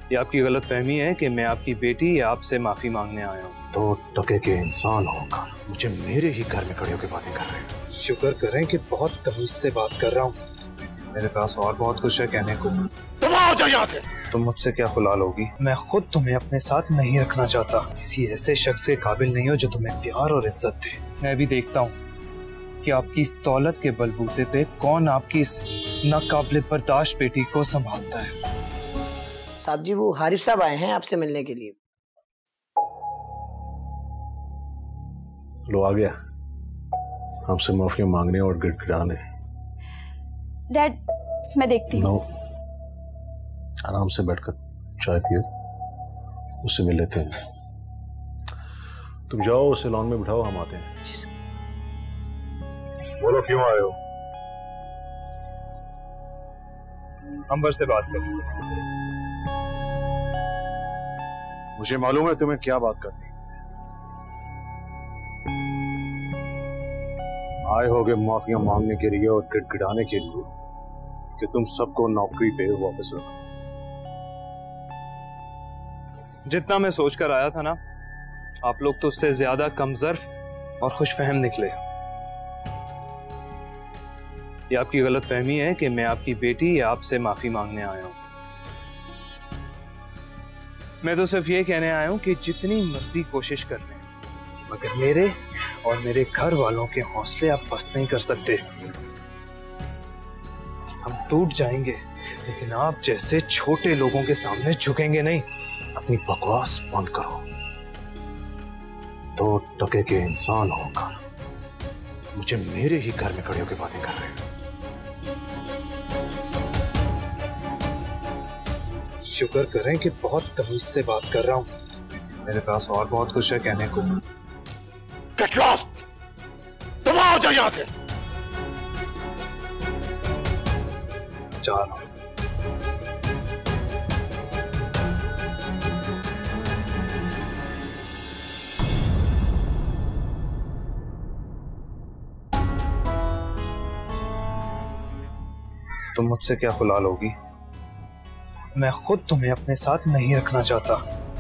ये आपकी गलतफहमी है कि मैं आपकी बेटी या आपसे माफी मांगने आया हूँ। तो टके के इंसान होकर मुझे मेरे ही घर में खड़े होकर बातें कर रहे हैं। शुक्र करें कि बहुत तमीज से बात कर रहा हूँ। मेरे पास और बहुत कुछ है कहने को। तुम आओ जाओ यहाँ से। तुम मुझसे क्या खुला लोगी? मैं खुद तुम्हें अपने साथ नहीं रखना चाहता। किसी ऐसे शख्स के काबिल नहीं हो जो तुम्हें प्यार और इज्जत दे। मैं भी देखता हूँ कि आपकी इस दौलत के बलबूते पे कौन आपकी इस नाकाबिले बर्दाश्त बेटी को संभालता है। साहब जी, वो हारिफ साहब आए हैं आपसे मिलने के लिए। लो आ गया, हमसे माफी मांगने और गिड़गिड़ाने। डैड, मैं देखती हूँ। नो, आराम से बैठकर चाय पियो, उससे मिल लेते हैं। तुम जाओ, उसे लॉन में बिठाओ, हम आते हैं। बोलो क्यों आए हो? अंबर से बात करो। मुझे मालूम है तुम्हें क्या बात करनी है। आए होगे माफिया मांगने के लिए और गिड़गिड़ाने के लिए कि तुम सबको नौकरी पे वापस रखो। जितना मैं सोचकर आया था ना, आप लोग तो उससे ज्यादा कमजोर और खुशफहम निकले। ये आपकी गलतफहमी है कि मैं आपकी बेटी या आपसे माफी मांगने आया हूं। मैं तो सिर्फ ये कहने आया हूं कि जितनी मर्जी कोशिश कर लें, मगर मेरे और मेरे घर वालों के हौसले आप पस्त नहीं कर सकते। हम टूट जाएंगे, लेकिन आप जैसे छोटे लोगों के सामने झुकेंगे नहीं। अपनी बकवास बंद करो। तो टके के इंसान होकर मुझे मेरे ही घर में खड़े होकर बातें कर रहे हैं। शुक्र करें कि बहुत तमीज से बात कर रहा हूँ। मेरे पास और बहुत कुछ है कहने को। Get lost! तुम आओ जाओ यहाँ से। जा रहा हूं। तुम मुझसे क्या खुला लोगी? मैं खुद तुम्हें अपने साथ नहीं रखना चाहता।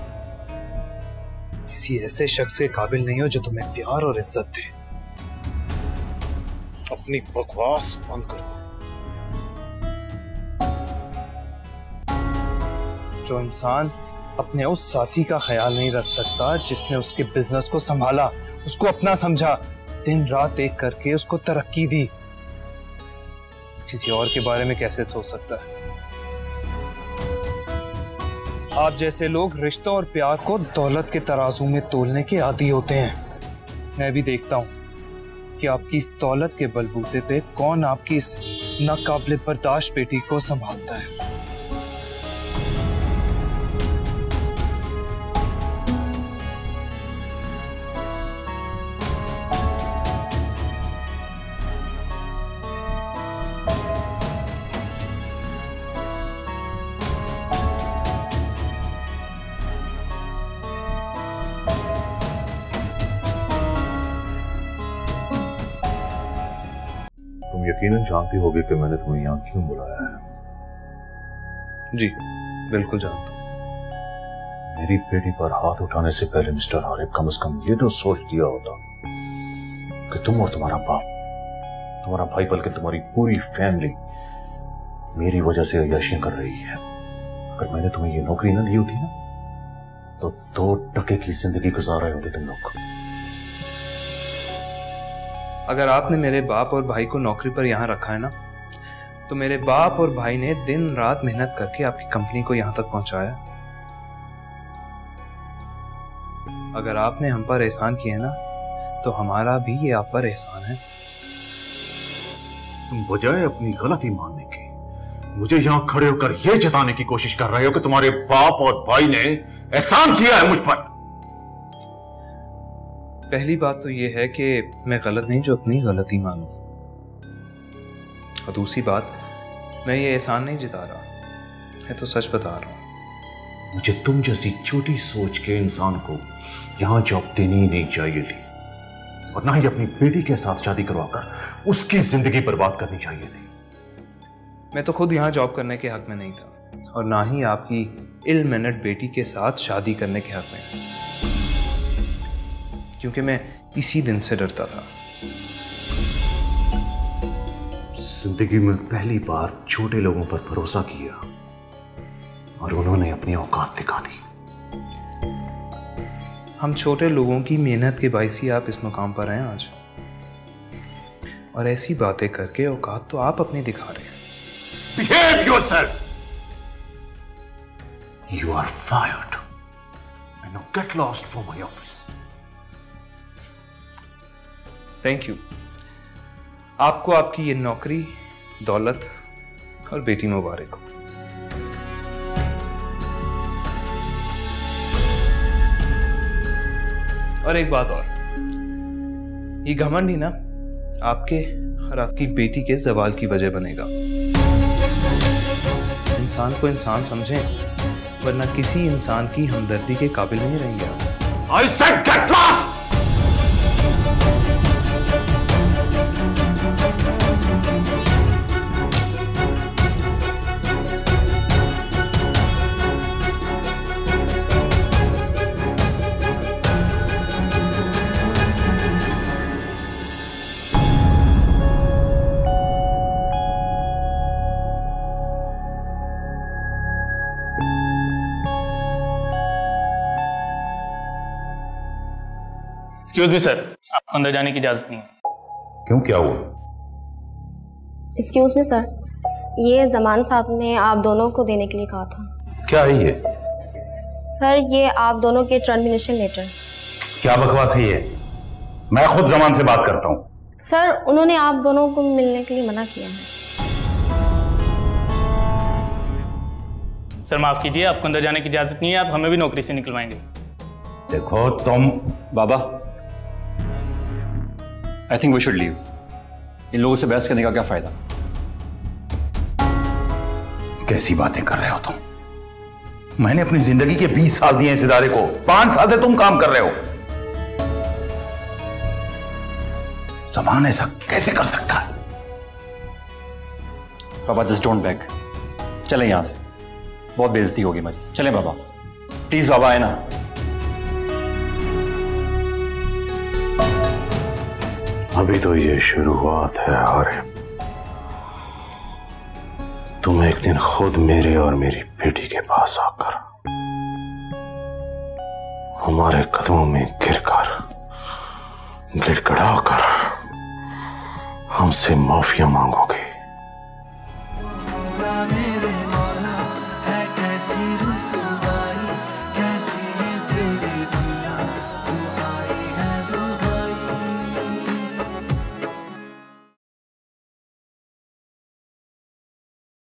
किसी ऐसे शख्स के काबिल नहीं हो जो तुम्हें प्यार और इज्जत दे। अपनी बकवास बंद करो। जो इंसान अपने उस साथी का ख्याल नहीं रख सकता जिसने उसके बिजनेस को संभाला, उसको अपना समझा, दिन रात एक करके उसको तरक्की दी, किसी और के बारे में कैसे सोच सकता है? आप जैसे लोग रिश्तों और प्यार को दौलत के तराजू में तोलने के आदी होते हैं। मैं भी देखता हूं कि आपकी इस दौलत के बलबूते पे कौन आपकी इस नाकाबिले बर्दाश्त बेटी को संभालता है। तुम यकीनन जानती होगी कि मैंने तुम्हें यहाँ क्यों बुलाया है। जी बिल्कुल जानता हूं। मेरी बेटी पर हाथ उठाने से पहले मिस्टर हारिफ कम से कम ये तो सोच लिया होता कि तुम और तुम्हारा बाप, तुम्हारा भाई, बल्कि तुम्हारी पूरी फैमिली मेरी वजह से अय्याशियां कर रही है। अगर मैंने तुम्हें ये नौकरी ना दी होती ना, तो 2 टके की जिंदगी गुजार रहे होते तुम लोग। अगर आपने मेरे बाप और भाई को नौकरी पर यहाँ रखा है ना, तो मेरे बाप और भाई ने दिन रात मेहनत करके आपकी कंपनी को यहाँ तक पहुंचाया। अगर आपने हम पर एहसान किए ना, तो हमारा भी ये आप पर एहसान है। तुम बजाय अपनी गलती मानने की मुझे यहाँ खड़े होकर यह जताने की कोशिश कर रहे हो कि तुम्हारे बाप और भाई ने एहसान किया है मुझ पर। पहली बात तो ये है कि मैं गलत नहीं जो अपनी गलती मानूं, और दूसरी बात, मैं ये एहसान नहीं जिता रहा, मैं तो सच बता रहा हूं। मुझे तुम जैसी छोटी सोच के इंसान को यहाँ जॉब देनी ही नहीं चाहिए थी, और ना ही अपनी बेटी के साथ शादी करवाकर उसकी जिंदगी बर्बाद करनी चाहिए थी। मैं तो खुद यहाँ जॉब करने के हक में नहीं था, और ना ही आपकी इल मैनर्ड बेटी के साथ शादी करने के हक में, क्योंकि मैं इसी दिन से डरता था। जिंदगी में पहली बार छोटे लोगों पर भरोसा किया और उन्होंने अपनी औकात दिखा दी। हम छोटे लोगों की मेहनत के बाइस ही आप इस मुकाम पर हैं आज, और ऐसी बातें करके औकात तो आप अपनी दिखा रहे हैं। Behave yourself! You are fired. And now get lost from my office. Thank you. आपको आपकी ये नौकरी, दौलत और बेटी मुबारक हो। और एक बात और, ये घमंड ही ना आपके और आपकी बेटी के जवाल की वजह बनेगा। इंसान को इंसान समझें, वरना किसी इंसान की हमदर्दी के काबिल नहीं रहेंगे आप। I said get lost! Excuse me sir, आपको अंदर जाने की इजाजत नहीं है। क्यों, क्या हुआ? एक्सक्यूज मी सर, ये जमान साहब ने आप दोनों को देने के लिए कहा था। क्या है ये? सर, ये आप दोनों के टर्मिनेशन लेटर। क्या बकवास है ये? मैं खुद जमान से बात करता हूँ। सर, उन्होंने आप दोनों को मिलने के लिए मना किया है। सर माफ कीजिए, आपको अंदर जाने की इजाजत नहीं है, आप हमें भी नौकरी से निकलवाएंगे। देखो तुम। बाबा, I think we should leave. इन लोगों से बहस करने का क्या फायदा? कैसी बातें कर रहे हो तुम? मैंने अपनी जिंदगी के 20 साल दिए इस इदारे को, 5 साल से तुम काम कर रहे हो। जमान ऐसा कैसे कर सकता है? बाबा जस्ट डोंट बैक, चलें यहां से, बहुत बेइज्जती होगी हमारी। चलें बाबा, प्लीज बाबा, आए ना। अभी तो ये शुरुआत है आरिफ। तुम एक दिन खुद मेरे और मेरी बेटी के पास आकर हमारे कदमों में गिरकर गिड़गिड़ाकर हमसे माफिया मांगोगे।